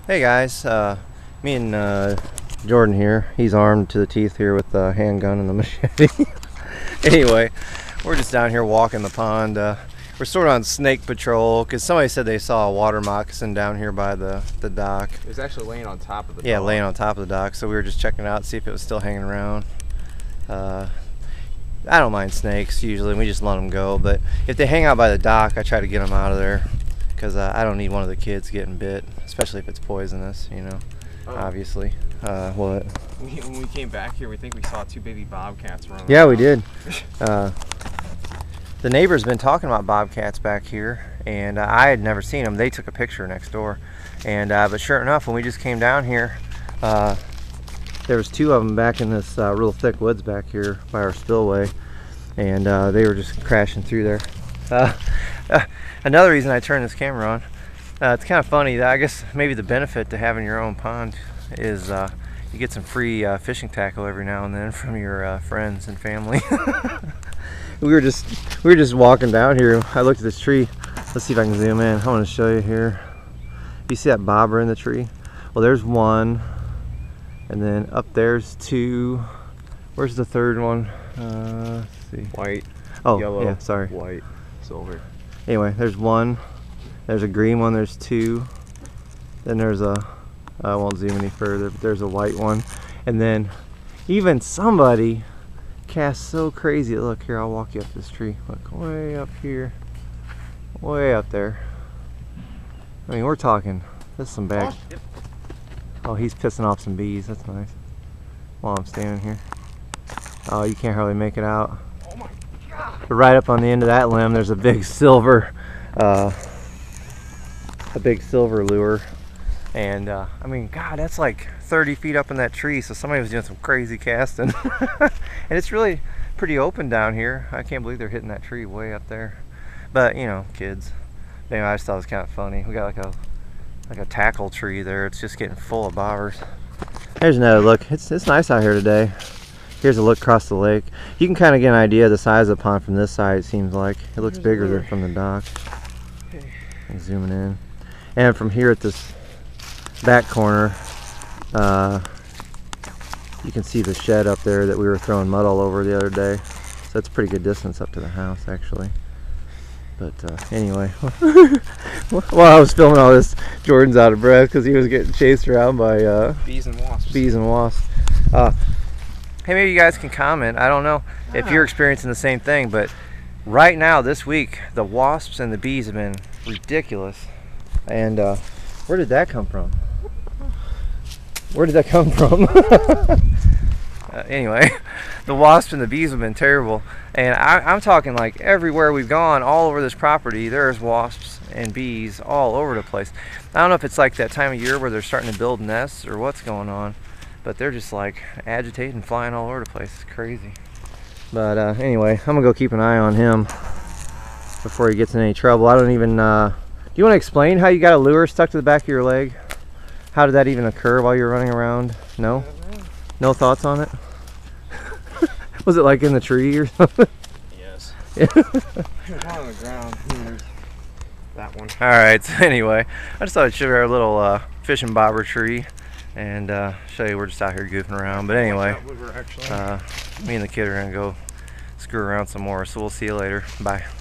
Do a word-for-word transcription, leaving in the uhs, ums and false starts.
Hey guys, uh, me and uh, Jordan here. He's armed to the teeth here with the handgun and the machete. Anyway, we're just down here walking the pond. Uh, we're sort of on snake patrol because somebody said they saw a water moccasin down here by the, the dock. It was actually laying on top of the dock. Yeah, laying on top of the dock. So we were just checking it out, see if it was still hanging around. Uh, I don't mind snakes usually. We just let them go. But if they hang out by the dock, I try to get them out of there. Because uh, I don't need one of the kids getting bit, especially if it's poisonous, you know, oh. Obviously. Uh, what? We, when we came back here, we think we saw two baby bobcats running Yeah, around. we did. uh, the neighbor's been talking about bobcats back here, and uh, I had never seen them. They took a picture next door. and uh, But sure enough, when we just came down here, uh, there was two of them back in this uh, real thick woods back here by our spillway, and uh, they were just crashing through there. Uh, uh, another reason I turned this camera on, uh, it's kind of funny that I guess maybe the benefit to having your own pond is uh, you get some free uh, fishing tackle every now and then from your uh, friends and family. we were just we were just walking down here. I looked at this tree. Let's see if I can zoom in. I want to show you here. You see that bobber in the tree? Well, there's one, and then up there's two. Where's the third one? Uh, let's see. White. Oh, yellow, yeah. Sorry. White. Silver. Anyway, there's one, there's a green one, there's two, then there's a, I won't zoom any further, but there's a white one, and then even somebody cast so crazy. Look here, I'll walk you up this tree. Look, way up here, way up there. I mean, we're talking, this is some bag. Oh, he's pissing off some bees, that's nice. While I'm standing here. Oh, you can't hardly make it out. But right up on the end of that limb, there's a big silver, uh, a big silver lure, and uh, I mean, God, that's like thirty feet up in that tree. So somebody was doing some crazy casting, and it's really pretty open down here. I can't believe they're hitting that tree way up there. But you know, kids. Anyway, I just thought it was kind of funny. We got like a like a tackle tree there. It's just getting full of bobbers. There's another look. It's it's nice out here today. Here's a look across the lake. You can kind of get an idea of the size of the pond from this side, it seems like. It looks bigger than from the dock. I'm zooming in. And from here at this back corner, uh, you can see the shed up there that we were throwing mud all over the other day. So that's a pretty good distance up to the house, actually. But uh, anyway, while I was filming all this, Jordan's out of breath because he was getting chased around by uh, bees and wasps. Bees and wasps. Uh, Hey, maybe you guys can comment. I don't know if you're experiencing the same thing, but right now, this week, the wasps and the bees have been ridiculous. And uh, where did that come from? Where did that come from? uh, anyway, the wasps and the bees have been terrible. And I, I'm talking like everywhere we've gone, all over this property, there's wasps and bees all over the place. I don't know if it's like that time of year where they're starting to build nests or what's going on. But they're just like agitating, flying all over the place. It's crazy. But uh, anyway, I'm gonna go keep an eye on him before he gets in any trouble. I don't even, uh, do you want to explain how you got a lure stuck to the back of your leg? How did that even occur while you were running around? No? No thoughts on it? Was it like in the tree or something? Yes. It was on the ground. There's that one. Alright, so anyway, I just thought I'd show you our little uh, fishing bobber tree. And uh, show you we're just out here goofing around. But anyway, uh, me and the kid are gonna go screw around some more. So we'll see you later. Bye.